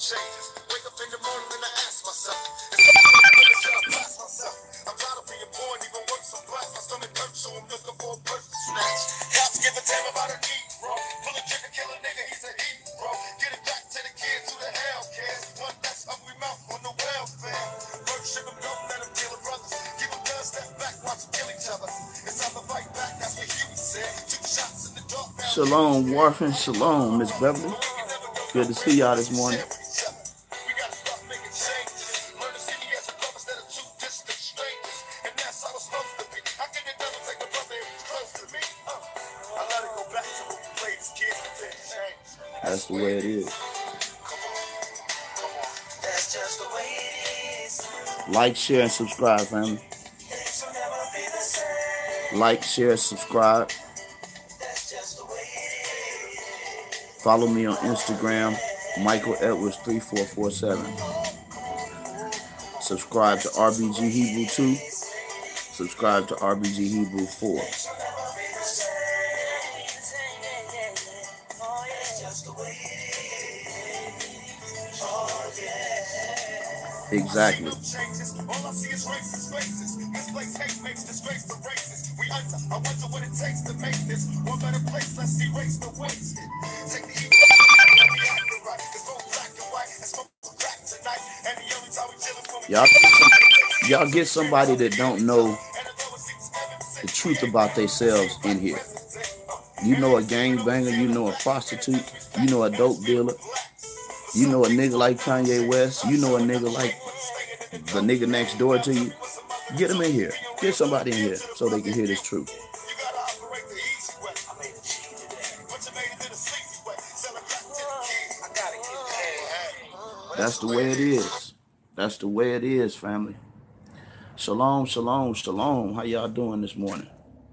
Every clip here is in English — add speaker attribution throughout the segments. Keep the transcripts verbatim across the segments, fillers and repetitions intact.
Speaker 1: Shalom, Warfin. Shalom, Miss Beverly. Good to see y'all this morning. That's the way it is. Like, share, and subscribe, family. Like, share, subscribe. Follow me on Instagram, Michael Edwards three four four seven. Subscribe to R B G Hebrew two. Subscribe to R B G Hebrew four. Exactly. Y'all, y'all get somebody that don't know the truth about themselves in here. You know a gangbanger, you know a prostitute, you know a dope dealer, you know a nigga like Kanye West, you know a nigga like the nigga next door to you. Get them in here. Get somebody in here so they can hear this truth. That's the way it is. That's the way it is, family. Shalom, shalom, shalom. How y'all doing this morning?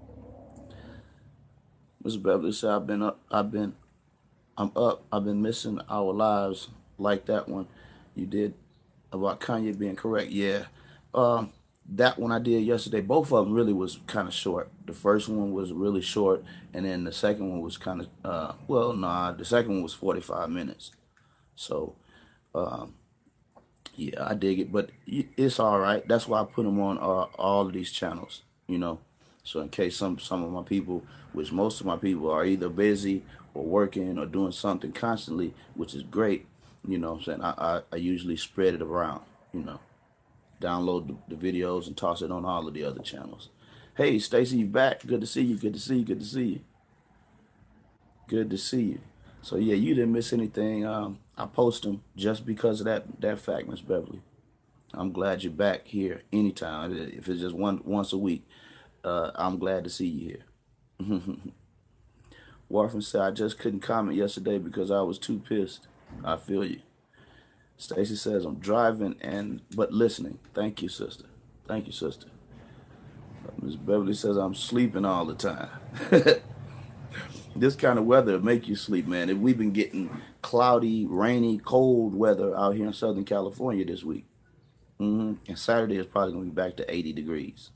Speaker 1: Miss Beverly said, I've been up, I've been, I'm up, I've been missing our lives like that one you did about Kanye being correct. Yeah. Um, that one I did yesterday, both of them really was kind of short. The first one was really short, and then the second one was kind of, uh, well, nah, the second one was forty-five minutes. So, um, yeah, I dig it, but it's all right. That's why I put them on uh, all of these channels, you know. So in case some some of my people, which most of my people are either busy or working or doing something constantly, which is great, you know what I'm saying? I, I, I usually spread it around, you know. Download the, the videos and toss it on all of the other channels. Hey, Stacy, you back? Good to see you. Good to see you. Good to see you. Good to see you. So yeah, you didn't miss anything. Um, I post them just because of that that fact, Miss Beverly. I'm glad you're back here anytime. If it's just one once a week, uh, I'm glad to see you here. Warfin said, I just couldn't comment yesterday because I was too pissed. I feel you. Stacy says, I'm driving and but listening. Thank you, sister. Thank you, sister. Miss Beverly says, I'm sleeping all the time. This kind of weather will make you sleep, man. If we've been getting cloudy, rainy, cold weather out here in Southern California this week. Mm-hmm. And Saturday is probably going to be back to eighty degrees.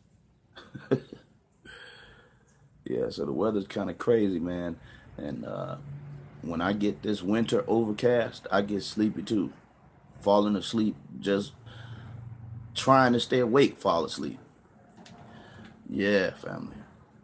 Speaker 1: Yeah, so the weather's kind of crazy, man. And uh, when I get this winter overcast, I get sleepy too. Falling asleep, just trying to stay awake, fall asleep. Yeah, family.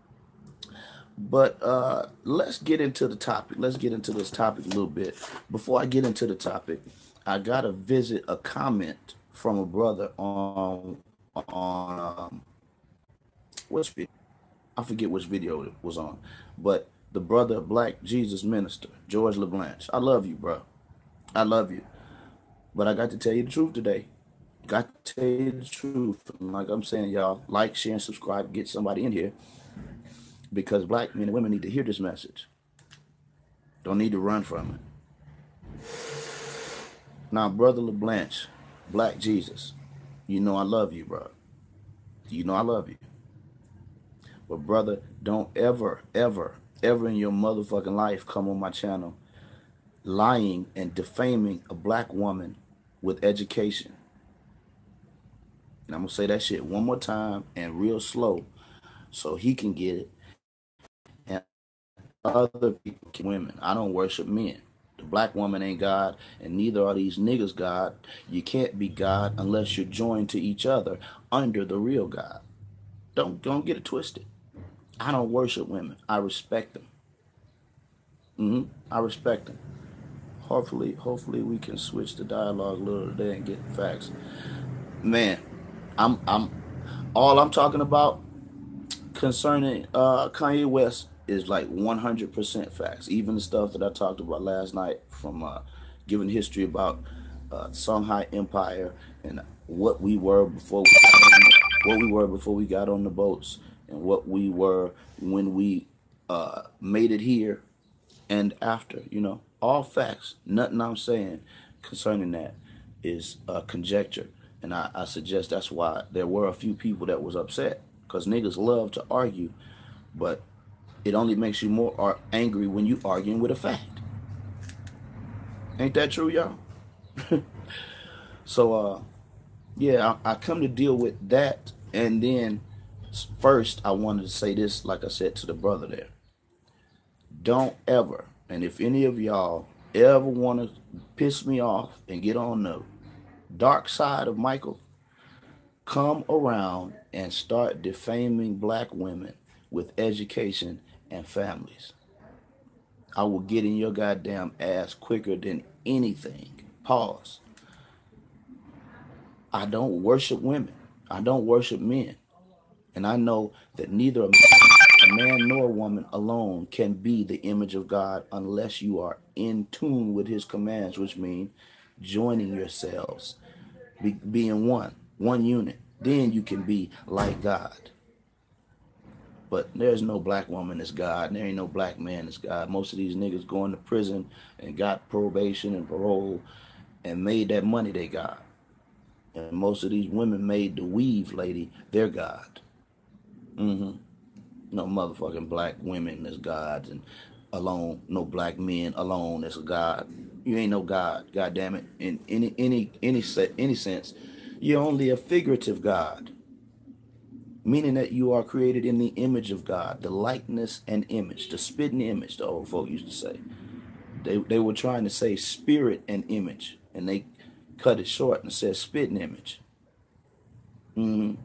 Speaker 1: But uh, let's get into the topic. Let's get into this topic a little bit. Before I get into the topic, I got to visit a comment from a brother on, on um, which video? I forget which video it was on. But the brother, Black Jesus Minister, George LeBlanc. I love you, bro. I love you. But I got to tell you the truth today. Got to tell you the truth. Like I'm saying, y'all, like, share, and subscribe. Get somebody in here. Because black men and women need to hear this message. Don't need to run from it. Now, Brother LeBlanc, Black Jesus, you know I love you, bro. You know I love you. But, brother, don't ever, ever, ever in your motherfucking life come on my channel lying and defaming a black woman with education. And I'm going to say that shit one more time and real slow so he can get it. And other people, women. I don't worship men. The black woman ain't God, and neither are these niggas God. You can't be God unless you're joined to each other under the real God. Don't don't get it twisted. I don't worship women. I respect them. hmm I respect them. Hopefully, hopefully we can switch the dialogue a little today and get the facts. Man, I'm I'm all I'm talking about concerning uh, Kanye West is like one hundred percent facts. Even the stuff that I talked about last night from uh, giving history about uh, Songhai Empire and what we were before we got on, what we were before we got on the boats and what we were when we uh, made it here and after. You know, all facts. Nothing I'm saying concerning that is uh, conjecture. And I, I suggest that's why there were a few people that was upset, because niggas love to argue, but it only makes you more angry when you arguing with a fact. Ain't that true, y'all? So, uh, yeah, I, I come to deal with that. And then first, I wanted to say this, like I said to the brother there. Don't ever, and if any of y'all ever want to piss me off and get on the dark side of Michael, come around and start defaming black women with education and families. I will get in your goddamn ass quicker than anything. Pause. I don't worship women. I don't worship men. And I know that neither a man, a man nor a woman alone can be the image of God unless you are in tune with his commands, which mean joining yourselves, be, being one, one unit. Then you can be like God. But there's no black woman that's God, and there ain't no black man that's God. Most of these niggas going to prison and got probation and parole and made that money they got. And most of these women made the weave lady their God. Mm-hmm. No motherfucking black women as gods and alone, no black men alone as a God. You ain't no God, God damn it. In any any any set any sense, you're only a figurative God. Meaning that you are created in the image of God, the likeness and image, the spitting image, the old folk used to say. They they were trying to say spirit and image, and they cut it short and said spitting image. Mm-hmm.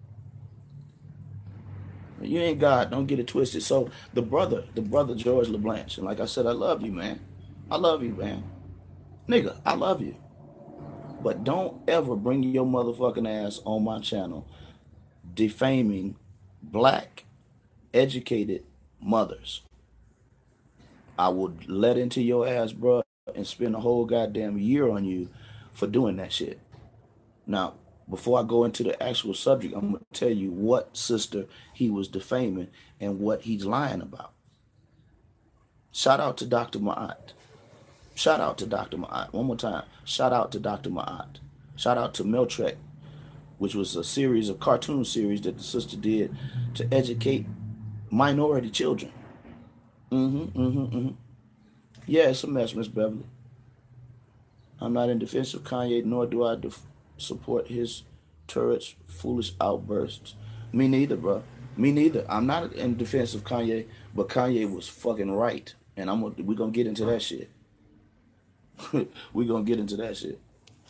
Speaker 1: You ain't God. Don't get it twisted. So the brother, the brother George LeBlanc, and like I said, I love you, man. I love you, man. Nigga, I love you. But don't ever bring your motherfucking ass on my channel defaming black, educated mothers. I would let into your ass, bro, and spend a whole goddamn year on you for doing that shit. Now, before I go into the actual subject, I'm going to tell you what sister he was defaming and what he's lying about. Shout out to Doctor Ma'at. Shout out to Doctor Ma'at. One more time. Shout out to Doctor Ma'at. Shout out to Meltrek, which was a series of cartoon series that the sister did to educate minority children. Mm-hmm, mm-hmm, mm-hmm. Yeah, it's a mess, Miss Beverly. I'm not in defense of Kanye, nor do I def support his turrets, foolish outbursts. Me neither, bro. Me neither. I'm not in defense of Kanye, but Kanye was fucking right. And I'm we're gonna get into that shit. We're gonna get into that shit.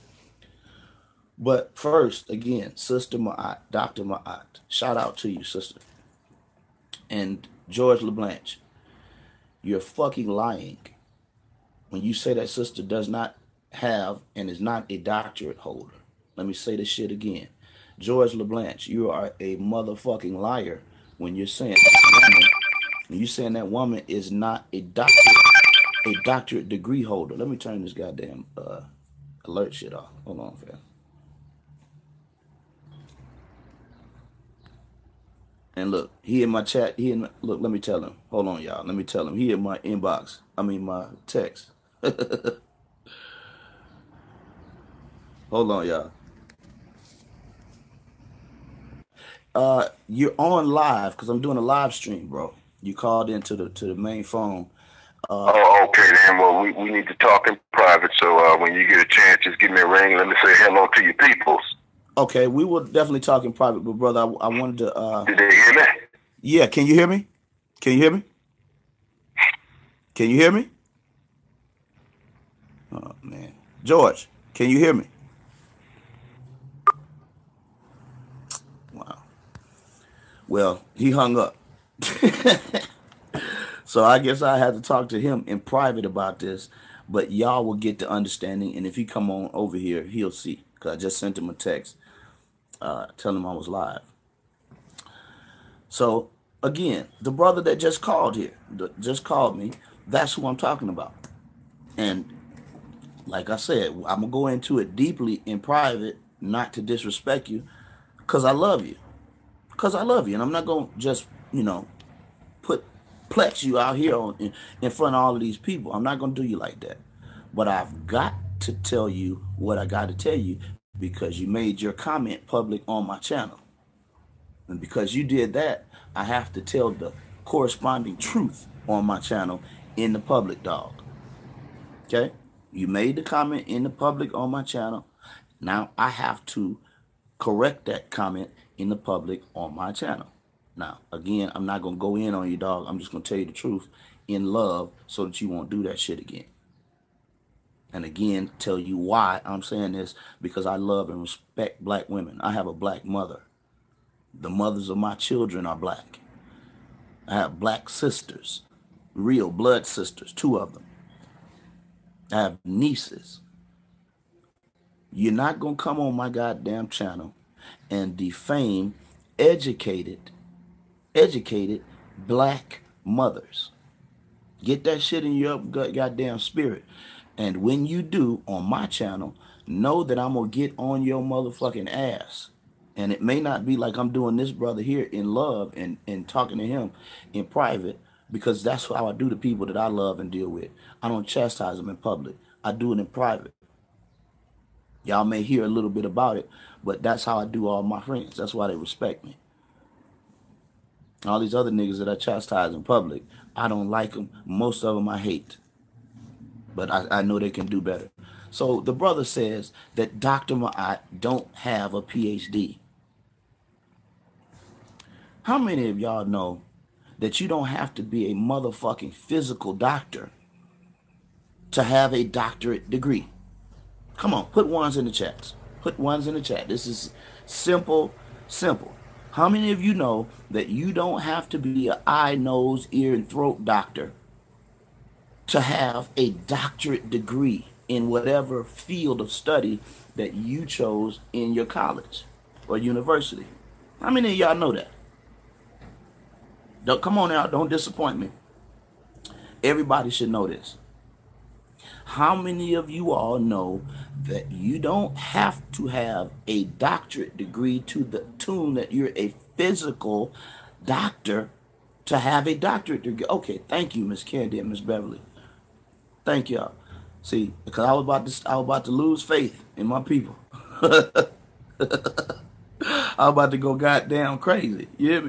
Speaker 1: But first, again, Sister Ma'at, Doctor Ma'at, shout out to you, sister. And George LeBlanc, you're fucking lying when you say that sister does not have and is not a doctorate holder. Let me say this shit again. George LeBlanc, you are a motherfucking liar when you're saying that woman, when you're saying that woman is not a doctorate, a doctorate degree holder. Let me turn this goddamn uh, alert shit off. Hold on, fam. And look, he in my chat. He in my, look. Let me tell him. Hold on, y'all. Let me tell him. He in my inbox. I mean my text. Hold on, y'all. Uh, you're on live because I'm doing a live stream, bro. You called into the to the main phone.
Speaker 2: Uh, oh, okay then. Well, we, we need to talk in private. So uh, when you get a chance, just give me a ring. Let me say hello to your peoples.
Speaker 1: Okay, we will definitely talk in private, but brother, I, I wanted to. Uh,
Speaker 2: Did they hear me?
Speaker 1: Yeah, can you hear me? Can you hear me? Can you hear me? George, can you hear me? Wow. Well, he hung up. So I guess I had to talk to him in private about this, but y'all will get the understanding. And if he come on over here, he'll see, because I just sent him a text uh, telling him I was live. So again, the brother that just called here, just called me, that's who I'm talking about. And like I said, I'm going to go into it deeply in private, not to disrespect you, because I love you. Because I love you. And I'm not going to just, you know, put plex you out here on, in, in front of all of these people. I'm not going to do you like that. But I've got to tell you what I got to tell you, because you made your comment public on my channel. And because you did that, I have to tell the corresponding truth on my channel in the public, dog. Okay? You made the comment in the public on my channel. Now I have to correct that comment in the public on my channel. Now, again, I'm not going to go in on you, dog. I'm just going to tell you the truth in love so that you won't do that shit again. And again, tell you why I'm saying this, because I love and respect black women. I have a black mother. The mothers of my children are black. I have black sisters, real blood sisters, two of them. I have nieces. You're not going to come on my goddamn channel and defame educated educated black mothers. Get that shit in your goddamn spirit. And when you do on my channel, know that I'm gonna get on your motherfucking ass. And it may not be like I'm doing this brother here in love and, and talking to him in private, because that's how I do the people that I love and deal with. I don't chastise them in public. I do it in private. Y'all may hear a little bit about it, but that's how I do all my friends. That's why they respect me. All these other niggas that I chastise in public, I don't like them. Most of them I hate. But I, I know they can do better. So the brother says that Doctor Ma'at don't have a P H D. How many of y'all know that you don't have to be a motherfucking physical doctor to have a doctorate degree? Come on, put ones in the chats. Put ones in the chat. This is simple, simple. How many of you know that you don't have to be an eye, nose, ear, and throat doctor to have a doctorate degree in whatever field of study that you chose in your college or university? How many of y'all know that? Don't, come on out, don't disappoint me. Everybody should know this. How many of you all know that you don't have to have a doctorate degree to the tune that you're a physical doctor to have a doctorate degree? Okay, thank you, Miss Candy and Miss Beverly. Thank y'all. See, because I was about to, I was about to lose faith in my people. I was about to go goddamn crazy. You hear me?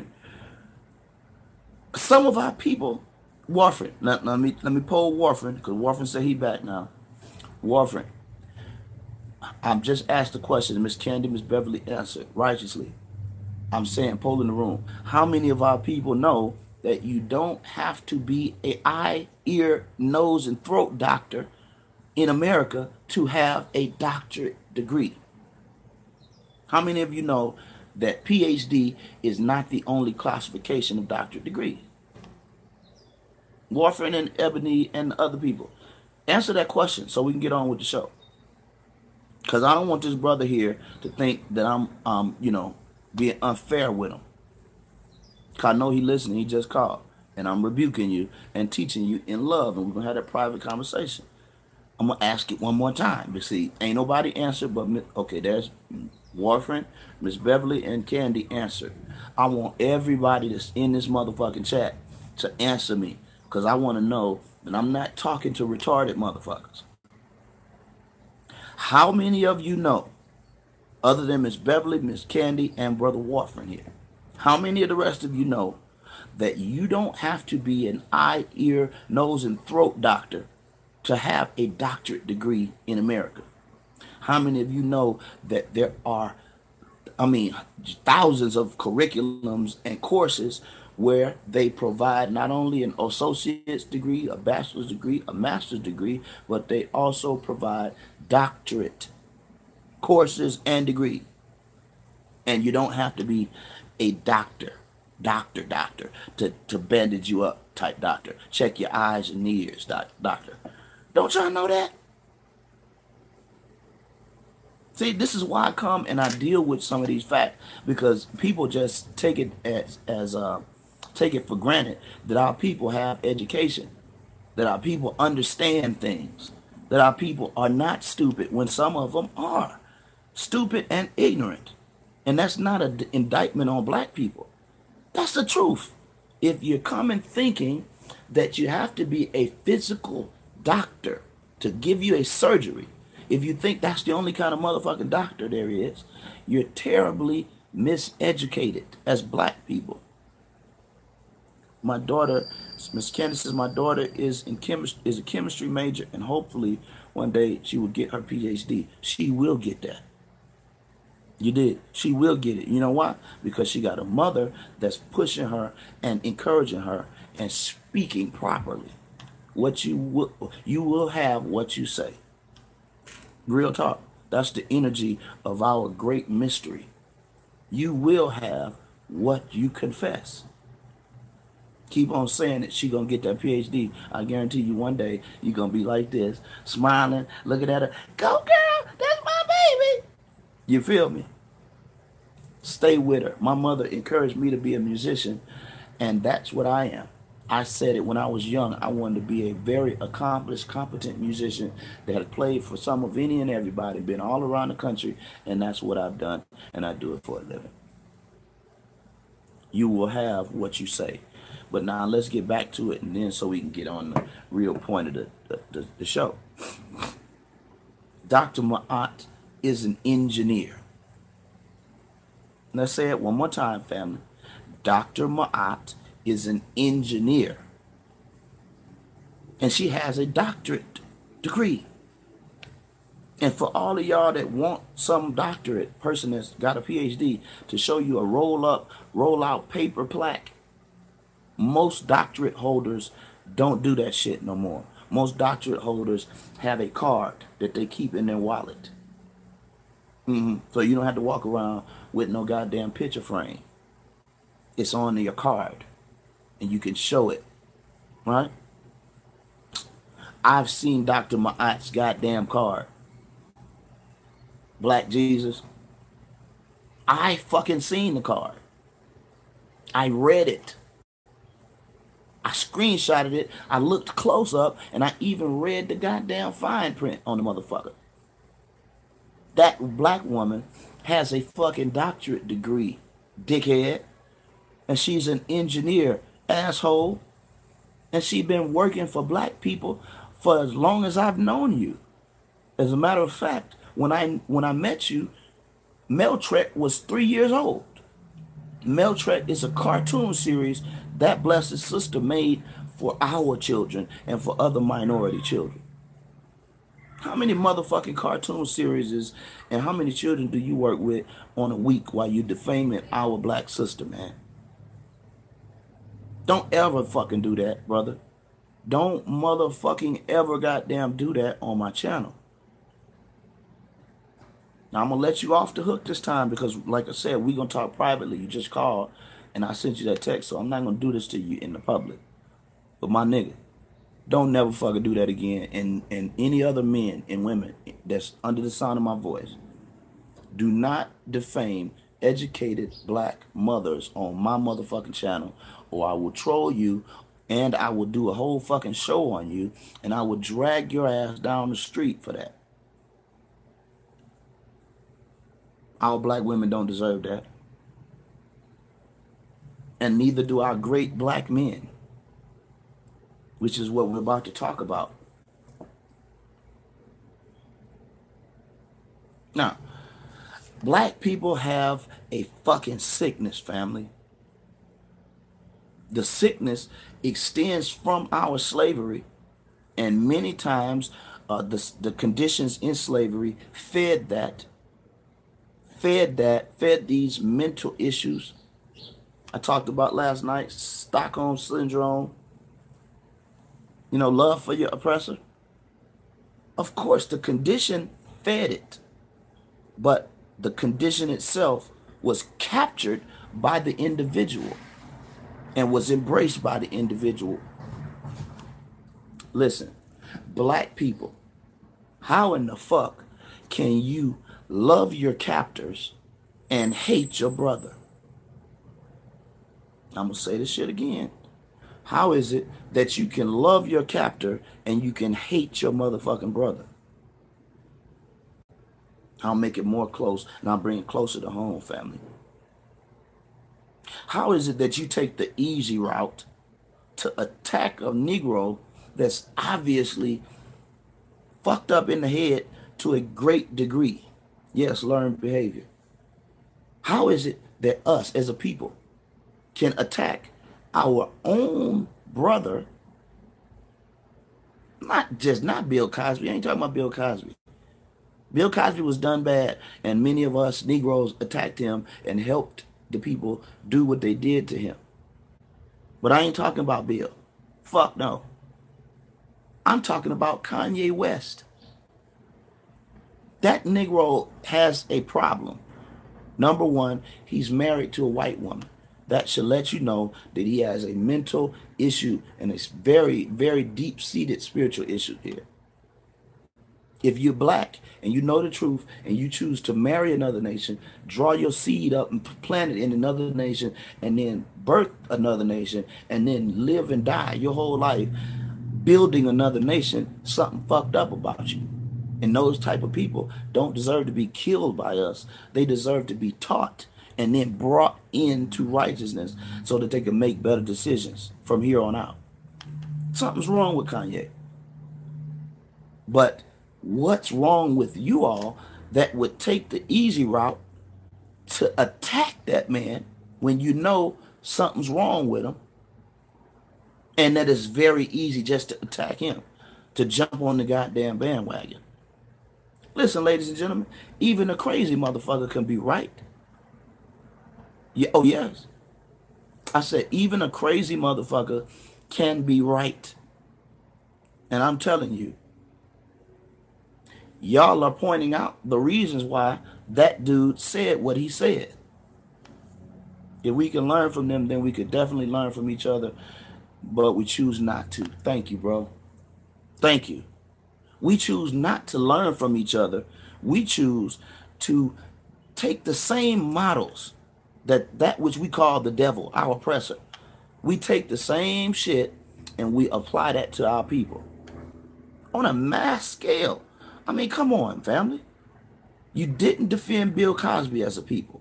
Speaker 1: Some of our people, Warfarin. Let, let me let me poll Warfarin, because Warfarin said he back now. Warfarin. I'm just asked the question. Miss Candy, Miss Beverly answered righteously. I'm saying, poll in the room. How many of our people know that you don't have to be a eye, ear, nose, and throat doctor in America to have a doctorate degree? How many of you know that P H D is not the only classification of doctorate degree? Warfarin and Ebony and other people, answer that question so we can get on with the show. Because I don't want this brother here to think that I'm, um, you know, being unfair with him. Because I know he listening. He just called. And I'm rebuking you and teaching you in love. And we're going to have that private conversation. I'm going to ask it one more time. But see, ain't nobody answered but, okay, there's Warfarin, Miss Beverly, and Candy answered. I want everybody that's in this motherfucking chat to answer me. Because I want to know that I'm not talking to retarded motherfuckers. How many of you know, other than Miss Beverly, Miss Candy, and Brother Warfarin here, how many of the rest of you know that you don't have to be an eye, ear, nose, and throat doctor to have a doctorate degree in America? How many of you know that there are, I mean, thousands of curriculums and courses where they provide not only an associate's degree, a bachelor's degree, a master's degree, but they also provide doctorate courses and degree. And you don't have to be a doctor, doctor, doctor, to, to bandage you up type doctor. Check your eyes and ears, doc, doctor. Don't y'all know that? See, this is why I come and I deal with some of these facts, because people just take it as, as uh, take it for granted that our people have education, that our people understand things, that our people are not stupid when some of them are stupid and ignorant. And that's not an indictment on black people. That's the truth. If you're coming thinking that you have to be a physical doctor to give you a surgery, if you think that's the only kind of motherfucking doctor there is, you're terribly miseducated as black people. My daughter, Miss Candace says, my daughter is in chemistry, is a chemistry major, and hopefully one day she will get her P H D. She will get that. You did. She will get it. You know why? Because she got a mother that's pushing her and encouraging her and speaking properly. What you will, you will have what you say. Real talk. That's the energy of our great mystery. You will have what you confess. Keep on saying that she gonna get that P H D. I guarantee you one day you're gonna be like this, smiling, looking at her. Go girl, that's my baby. You feel me? Stay with her. My mother encouraged me to be a musician, and that's what I am. I said it when I was young. I wanted to be a very accomplished, competent musician that had played for some of any and everybody, been all around the country, and that's what I've done, and I do it for a living. You will have what you say. But now let's get back to it, and then so we can get on the real point of the, the, the, the show. Doctor Ma'at is an engineer. Let's say it one more time, family. Doctor Ma'at is an engineer. And she has a doctorate degree. And for all of y'all that want some doctorate person that's got a P H D to show you a roll up, roll out paper plaque, most doctorate holders don't do that shit no more. Most doctorate holders have a card that they keep in their wallet. Mm-hmm. So you don't have to walk around with no goddamn picture frame. It's on your card, and you can show it, right? I've seen Doctor Ma'at's goddamn card. Black Jesus. I fucking seen the card. I read it. I screenshotted it. I looked close up, and I even read the goddamn fine print on the motherfucker. That black woman has a fucking doctorate degree, dickhead. And she's an engineer, asshole. And she's been working for black people for as long as I've known you. As a matter of fact, when I when I met you, Meltrek was three years old. Meltrek is a cartoon series that blessed sister made for our children and for other minority children. How many motherfucking cartoon series is, and how many children do you work with on a week while you defaming our black sister, man? Don't ever fucking do that, brother. Don't motherfucking ever goddamn do that on my channel. Now, I'm going to let you off the hook this time because, like I said, we're going to talk privately. You just called, and I sent you that text, so I'm not going to do this to you in the public. But my nigga, don't never fucking do that again. And, and any other men and women that's under the sound of my voice, do not defame educated black mothers on my motherfucking channel, or I will troll you, and I will do a whole fucking show on you, and I will drag your ass down the street for that. Our black women don't deserve that. And neither do our great black men, which is what we're about to talk about. Now, black people have a fucking sickness, family. The sickness extends from our slavery, and many times uh, the, the conditions in slavery fed that, fed that, fed these mental issues, I talked about last night, Stockholm Syndrome, you know, love for your oppressor. Of course, the condition fed it, but the condition itself was captured by the individual and was embraced by the individual. Listen, black people, how in the fuck can you love your captors and hate your brother? I'm going to say this shit again. How is it that you can love your captor and you can hate your motherfucking brother? I'll make it more close and I'll bring it closer to home, family. How is it that you take the easy route to attack a Negro that's obviously fucked up in the head to a great degree? Yes, learned behavior. How is it that us as a people can attack our own brother? Not just not Bill Cosby. I ain't talking about Bill Cosby. Bill Cosby was done bad, and many of us Negroes attacked him and helped the people do what they did to him. But I ain't talking about Bill. Fuck no. I'm talking about Kanye West. That Negro has a problem. Number one, he's married to a white woman. That should let you know that he has a mental issue and a very, very deep-seated spiritual issue here. If you're black and you know the truth and you choose to marry another nation, draw your seed up and plant it in another nation, and then birth another nation, and then live and die your whole life building another nation, something fucked up about you. And those type of people don't deserve to be killed by us. They deserve to be taught and then brought into righteousness so that they can make better decisions from here on out. Something's wrong with Kanye. But what's wrong with you all that would take the easy route to attack that man when you know something's wrong with him, and that it's very easy just to attack him, to jump on the goddamn bandwagon? Listen, ladies and gentlemen, even a crazy motherfucker can be right. Yeah, oh yes. I said even a crazy motherfucker can be right. And I'm telling you, y'all are pointing out the reasons why that dude said what he said. If we can learn from them, then we could definitely learn from each other, but we choose not to. Thank you, bro. Thank you. We choose not to learn from each other. We choose to take the same models, that that which we call the devil, our oppressor. We take the same shit and we apply that to our people on a mass scale. I mean, come on, family. You didn't defend Bill Cosby as a people.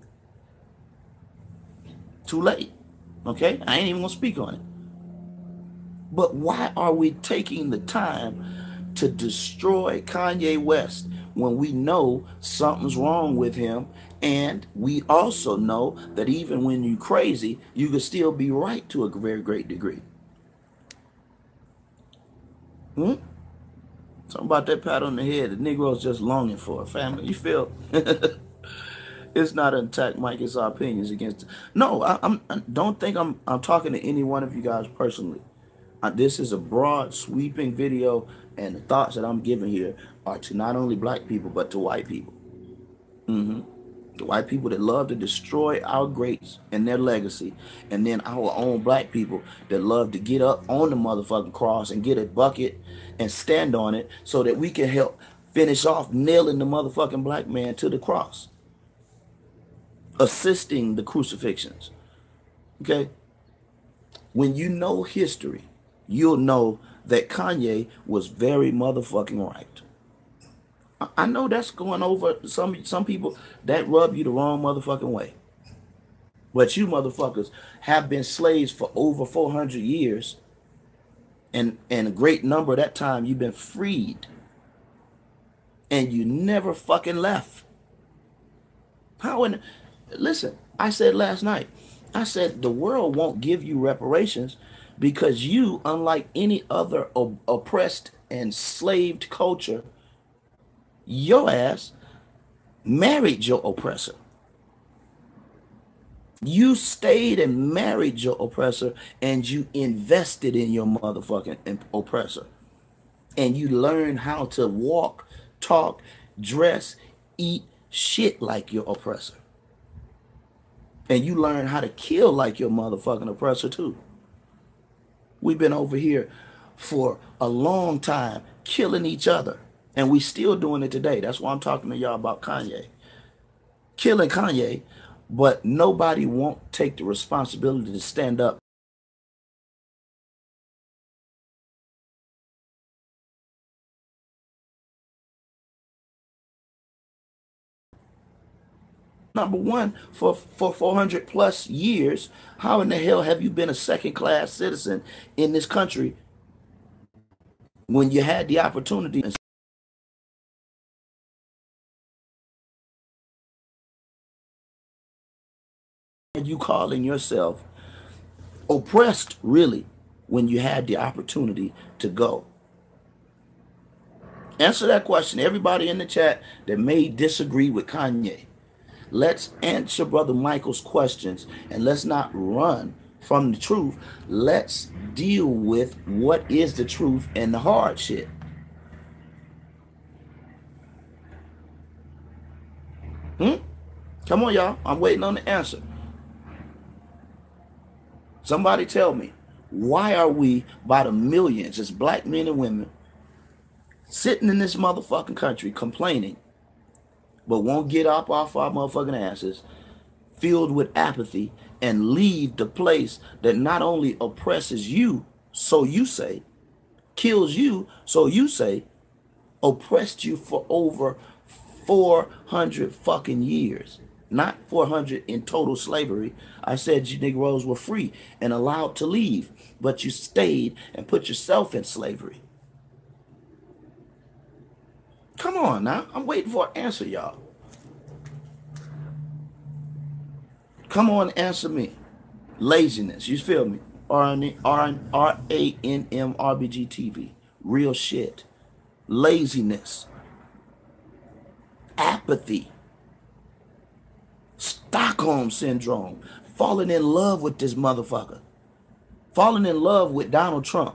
Speaker 1: Too late. Okay? I ain't even gonna speak on it. But why are we taking the time to destroy Kanye West when we know something's wrong with him, and we also know that even when you're crazy, you can still be right to a very great degree? Hmm? Something about that pat on the head, the Negro's just longing for, family. You feel? It's not an attack, Mike. It's our opinions against it. No, I, I'm. I don't think I'm. I'm talking to any one of you guys personally. Uh, this is a broad, sweeping video, and the thoughts that I'm giving here are to not only black people but to white people. Mm-hmm. The white people that love to destroy our greats and their legacy, and then our own black people that love to get up on the motherfucking cross and get a bucket and stand on it so that we can help finish off nailing the motherfucking black man to the cross, assisting the crucifixions. Okay? When you know history, you'll know that Kanye was very motherfucking right. I know that's going over some some people that rub you the wrong motherfucking way. But you motherfuckers have been slaves for over four hundred years. And, and a great number of that time you've been freed. And you never fucking left. How in... Listen, I said last night, I said the world won't give you reparations because you, unlike any other op- oppressed and slaved culture, your ass married your oppressor. You stayed and married your oppressor, and you invested in your motherfucking oppressor. And you learned how to walk, talk, dress, eat shit like your oppressor. And you learn how to kill like your motherfucking oppressor too. We've been over here for a long time killing each other. And we still doing it today. That's why I'm talking to y'all about Kanye. Killing Kanye, but nobody won't take the responsibility to stand up. Number one, for, for four hundred plus years, how in the hell have you been a second class citizen in this country when you had the opportunity? And you calling yourself oppressed, really, when you had the opportunity to go? Answer that question. Everybody in the chat that may disagree with Kanye, let's answer Brother Michael's questions, and let's not run from the truth. Let's deal with what is the truth and the hard shit. Hmm? Come on, y'all. I'm waiting on the answer. Somebody tell me, why are we by the millions, as black men and women, sitting in this motherfucking country complaining, but won't get up off our motherfucking asses, filled with apathy, and leave the place that not only oppresses you, so you say, kills you, so you say, oppressed you for over four hundred fucking years. Not four hundred in total slavery. I said you Negroes were free and allowed to leave, but you stayed and put yourself in slavery. Come on now. I'm waiting for an answer, y'all. Come on, answer me. Laziness. You feel me? R A N M R B G T V. Real shit. Laziness. Apathy. Stockholm syndrome. Falling in love with this motherfucker. Falling in love with Donald Trump.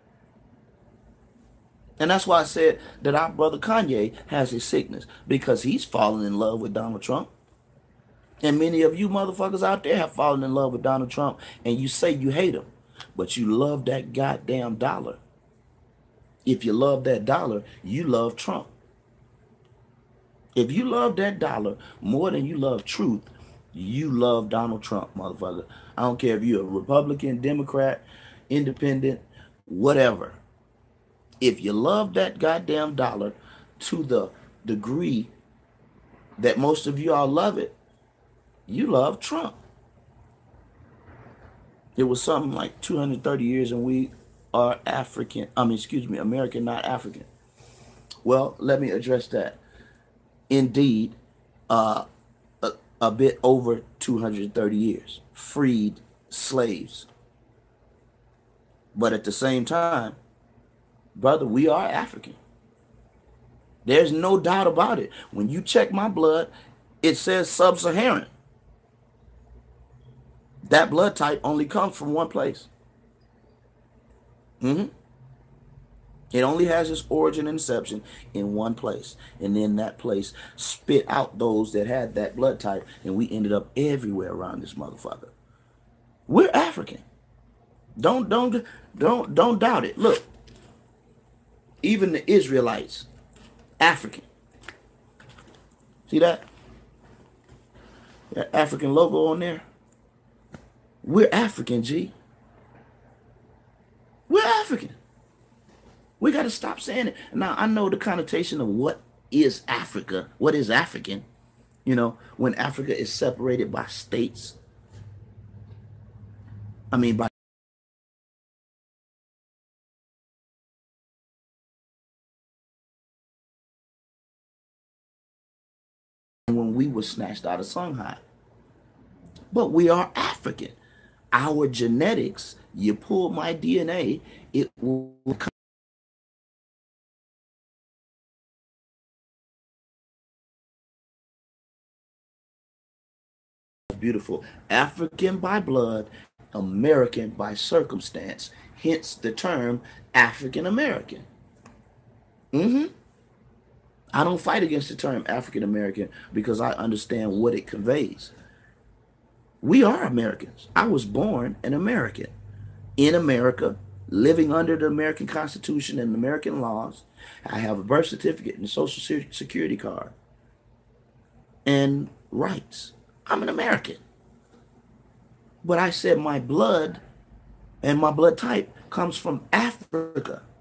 Speaker 1: And that's why I said that our brother Kanye has a sickness, because he's fallen in love with Donald Trump. And many of you motherfuckers out there have fallen in love with Donald Trump, and you say you hate him, but you love that goddamn dollar. If you love that dollar, you love Trump. If you love that dollar more than you love truth, you love Donald Trump, motherfucker. I don't care if you're a Republican, Democrat, Independent, whatever. If you love that goddamn dollar to the degree that most of you all love it, you love Trump. It was something like two hundred thirty years and we are African. I mean, excuse me, American, not African. Well, let me address that. Indeed, uh, a, a bit over two hundred thirty years. Freed slaves. But at the same time, brother, we are African. There's no doubt about it. When you check my blood, it says sub-Saharan. That blood type only comes from one place. Mm-hmm. It only has its origin and inception in one place. And then that place spit out those that had that blood type, and we ended up everywhere around this motherfucker. We're African. Don't don't don't don't doubt it. Look, even the Israelites, African. See that? That African logo on there? We're African, G. We're African. We got to stop saying it. Now, I know the connotation of what is Africa, what is African, you know, when Africa is separated by states. I mean, by when we were snatched out of Songhai. But we are African. Our genetics, you pull my D N A, it will come. beautiful. African by blood, American by circumstance. Hence the term African American. Mm-hmm. I don't fight against the term African American because I understand what it conveys. We are Americans. I was born an American in America, living under the American Constitution and American laws. I have a birth certificate and a social security card and rights. I'm an American. But I said my blood and my blood type comes from Africa.